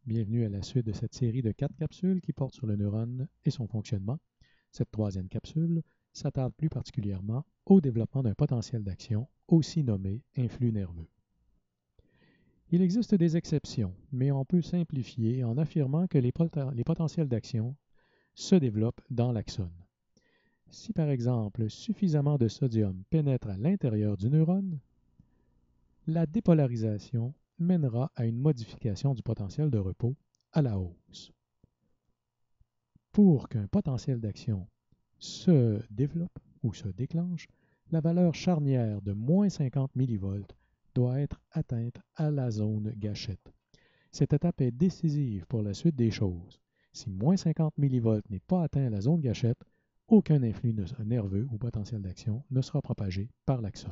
Bienvenue à la suite de cette série de 4 capsules qui portent sur le neurone et son fonctionnement. Cette troisième capsule s'attarde plus particulièrement au développement d'un potentiel d'action, aussi nommé influx nerveux. Il existe des exceptions, mais on peut simplifier en affirmant que les potentiels d'action se développent dans l'axone. Si par exemple suffisamment de sodium pénètre à l'intérieur du neurone, la dépolarisation mènera à une modification du potentiel de repos à la hausse. Pour qu'un potentiel d'action se développe ou se déclenche, la valeur charnière de moins 50 mV doit être atteinte à la zone gâchette. Cette étape est décisive pour la suite des choses. Si moins 50 mV n'est pas atteint à la zone gâchette, aucun influx nerveux ou potentiel d'action ne sera propagé par l'axone.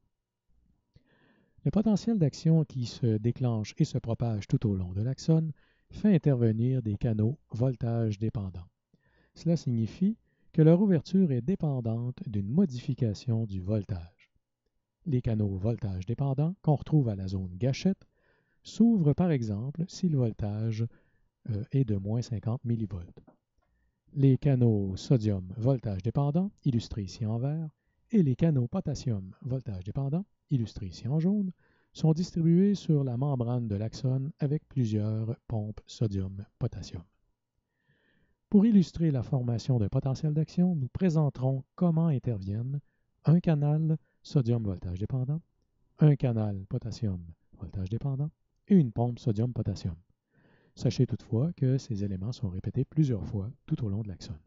Le potentiel d'action qui se déclenche et se propage tout au long de l'axone fait intervenir des canaux voltage dépendants. Cela signifie que leur ouverture est dépendante d'une modification du voltage. Les canaux voltage dépendants qu'on retrouve à la zone gâchette s'ouvrent par exemple si le voltage est de moins 50 mV. Les canaux sodium voltage dépendant, illustrés ici en vert, et les canaux potassium voltage dépendant, illustrés ici en jaune, sont distribués sur la membrane de l'axone avec plusieurs pompes sodium-potassium. Pour illustrer la formation d'un potentiel d'action, nous présenterons comment interviennent un canal sodium voltage dépendant, un canal potassium voltage dépendant et une pompe sodium-potassium. Sachez toutefois que ces éléments sont répétés plusieurs fois tout au long de l'axone.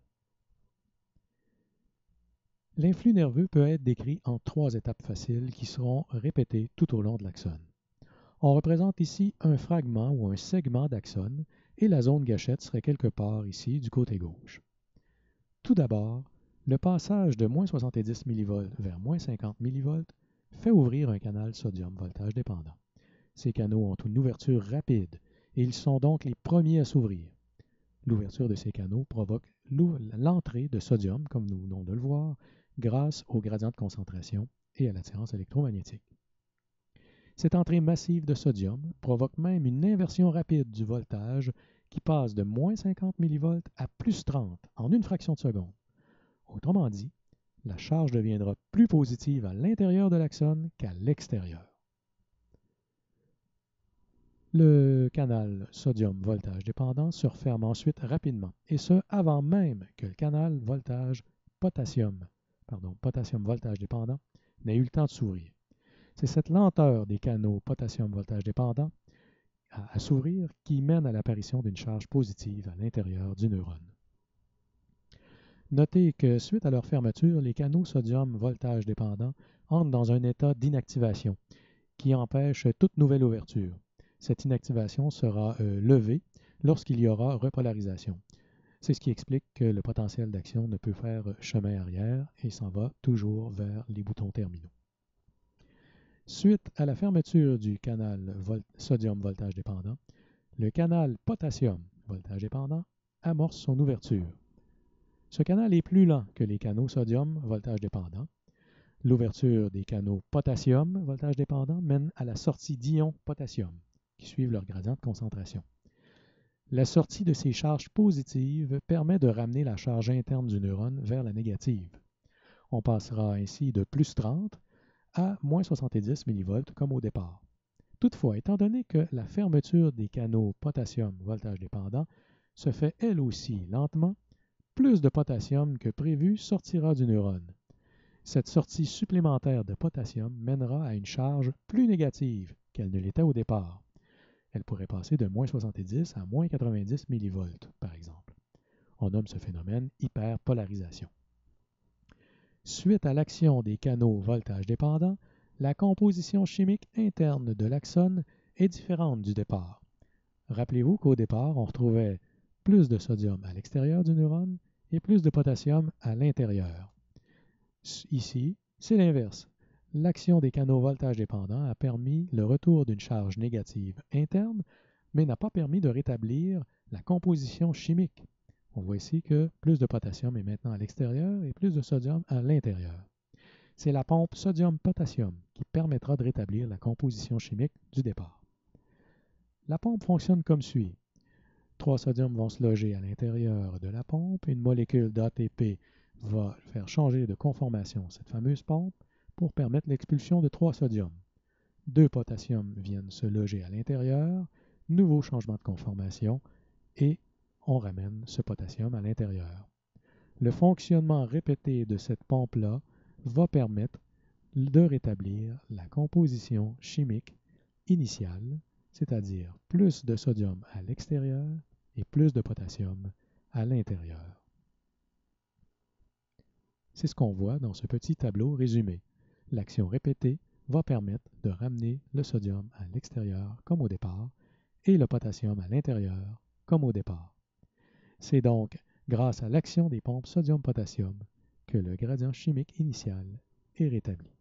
L'influx nerveux peut être décrit en 3 étapes faciles qui seront répétées tout au long de l'axone. On représente ici un fragment ou un segment d'axone et la zone gâchette serait quelque part ici du côté gauche. Tout d'abord, le passage de moins 70 mV vers moins 50 mV fait ouvrir un canal sodium voltage dépendant. Ces canaux ont une ouverture rapide et ils sont donc les premiers à s'ouvrir. L'ouverture de ces canaux provoque l'entrée de sodium, comme nous venons de le voir, grâce au gradient de concentration et à l'attirance électromagnétique. Cette entrée massive de sodium provoque même une inversion rapide du voltage qui passe de moins 50 mV à plus 30 en une fraction de seconde. Autrement dit, la charge deviendra plus positive à l'intérieur de l'axone qu'à l'extérieur. Le canal sodium voltage dépendant se referme ensuite rapidement, et ce avant même que le canal potassium voltage dépendant n'ait eu le temps de s'ouvrir. C'est cette lenteur des canaux potassium voltage dépendant à s'ouvrir qui mène à l'apparition d'une charge positive à l'intérieur du neurone. Notez que suite à leur fermeture, les canaux sodium voltage dépendant entrent dans un état d'inactivation qui empêche toute nouvelle ouverture. Cette inactivation sera levée lorsqu'il y aura repolarisation. C'est ce qui explique que le potentiel d'action ne peut faire chemin arrière et s'en va toujours vers les boutons terminaux. Suite à la fermeture du canal sodium voltage dépendant, le canal potassium voltage dépendant amorce son ouverture. Ce canal est plus lent que les canaux sodium voltage dépendant. L'ouverture des canaux potassium voltage dépendant mène à la sortie d'ions potassium qui suivent leur gradient de concentration. La sortie de ces charges positives permet de ramener la charge interne du neurone vers la négative. On passera ainsi de plus 30 à moins 70 mV comme au départ. Toutefois, étant donné que la fermeture des canaux potassium voltage dépendant se fait elle aussi lentement, plus de potassium que prévu sortira du neurone. Cette sortie supplémentaire de potassium mènera à une charge plus négative qu'elle ne l'était au départ. Elle pourrait passer de moins 70 à moins 90 mV, par exemple. On nomme ce phénomène hyperpolarisation. Suite à l'action des canaux voltage dépendants, la composition chimique interne de l'axone est différente du départ. Rappelez-vous qu'au départ, on retrouvait plus de sodium à l'extérieur du neurone et plus de potassium à l'intérieur. Ici, c'est l'inverse. L'action des canaux voltage dépendants a permis le retour d'une charge négative interne, mais n'a pas permis de rétablir la composition chimique. On voit ici que plus de potassium est maintenant à l'extérieur et plus de sodium à l'intérieur. C'est la pompe sodium-potassium qui permettra de rétablir la composition chimique du départ. La pompe fonctionne comme suit. 3 sodiums vont se loger à l'intérieur de la pompe. Une molécule d'ATP va faire changer de conformation cette fameuse pompe pour permettre l'expulsion de 3 sodiums. 2 potassiums viennent se loger à l'intérieur, nouveau changement de conformation et on ramène ce potassium à l'intérieur. Le fonctionnement répété de cette pompe-là va permettre de rétablir la composition chimique initiale, c'est-à-dire plus de sodium à l'extérieur et plus de potassium à l'intérieur. C'est ce qu'on voit dans ce petit tableau résumé. L'action répétée va permettre de ramener le sodium à l'extérieur comme au départ et le potassium à l'intérieur comme au départ. C'est donc grâce à l'action des pompes sodium-potassium que le gradient chimique initial est rétabli.